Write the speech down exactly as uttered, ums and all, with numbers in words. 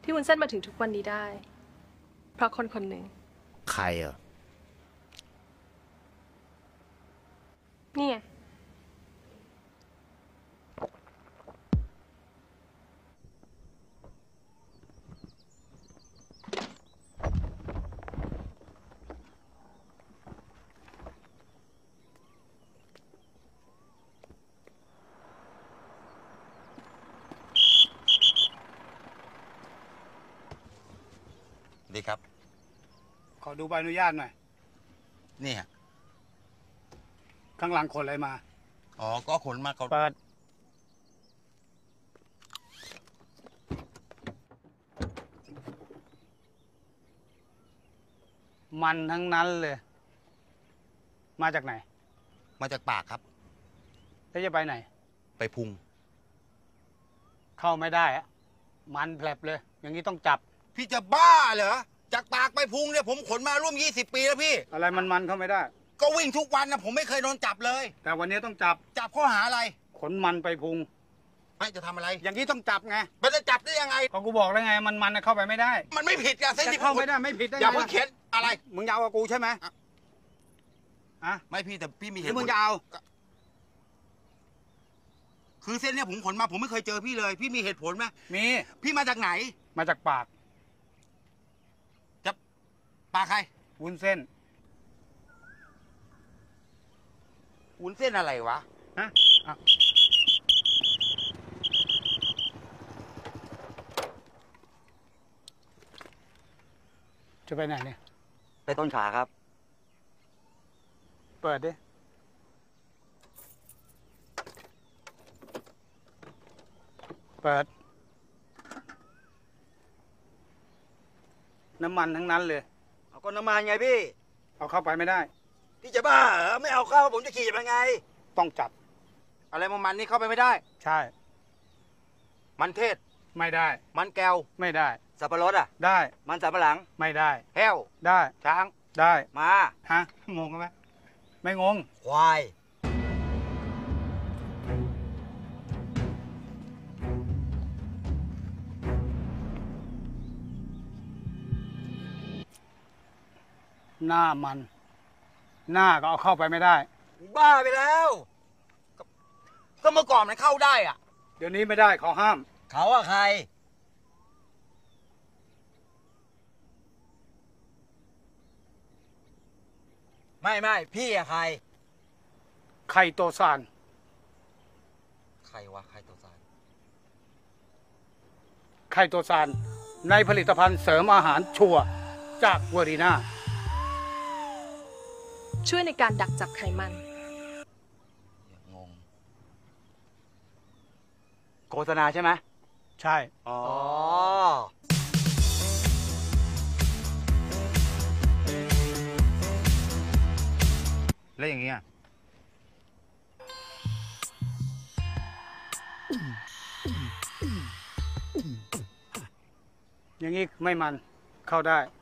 พี่วุ้นเส้นมาถึงทุกวันนี้ได้ เพราะคนคนหนึ่งใครอ่ะนี่ไงดีครับขอดูใบอนุญาตหน่อยนี่ฮะข้างหลังขนอะไรมาอ๋อก็ขนมาเขาเปิดมันทั้งนั้นเลยมาจากไหนมาจากปากครับแล้วจะไปไหนไปพุงเข้าไม่ได้อะมันแผลบเลยอย่างนี้ต้องจับพี่จะบ้าเหรอจากปากไปพุงเนี่ยผมขนมาร่วมยี่สิบปีแล้วพี่อะไรมันมันเข้าไม่ได้ก็วิ่งทุกวันนะผมไม่เคยโดนจับเลยแต่วันนี้ต้องจับจับข้อหาอะไรขนมันไปพุงไม่จะทำอะไรอย่างนี้ต้องจับไงมันจะจับได้ยังไงก็กูบอกแล้วไงมันมันเข้าไปไม่ได้มันไม่ผิดอะเส้นที่เข้าไม่ได้ไม่ผิดได้ไงอย่าเพิ่งเข็นอะไรมึงยาวกับกูใช่ไหมอะไม่พี่แต่พี่มีเหตุผลมึงยาวคือเส้นเนี่ยผมขนมาผมไม่เคยเจอพี่เลยพี่มีเหตุผลไหมมีพี่มาจากไหนมาจากปากจะปากใครวุ้นเส้นวุ้นเส้นอะไรวะฮะจะไปไหนเนี่ยไปต้นขาครับเปิดดิเปิดน้ำมันทั้งนั้นเลยเอาก็น้ำมันไงพี่เอาเข้าไปไม่ได้พี่จะบ้าเหรอไม่เอาเข้าผมจะขี่ยังไงต้องจับอะไรมันมันนี่เข้าไปไม่ได้ใช่มันเทศไม่ได้มันแก้วไม่ได้สับปะรดอ่ะได้มันสับปะหลังไม่ได้แห้วได้ช้างได้มาฮะงงไหมไม่งงควายหน้ามันหน้าก็เอาเข้าไปไม่ได้บ้าไปแล้วก็เมื่อก่อนมันเข้าได้อ่ะเดี๋ยวนี้ไม่ได้เขาห้ามเขาอะใครไม่ไม่พี่อะใครไข่โตซานใครวะไข่โตซานไข่โตซานในผลิตภัณฑ์เสริมอาหารชัวร์จากเวอรีนาช่วยในการดักจับไขมันงงโฆษณาใช่ไหมใช่อ๋อแล้วอย่างเงี้ยอย่างนี้ไม่มันเข้าได้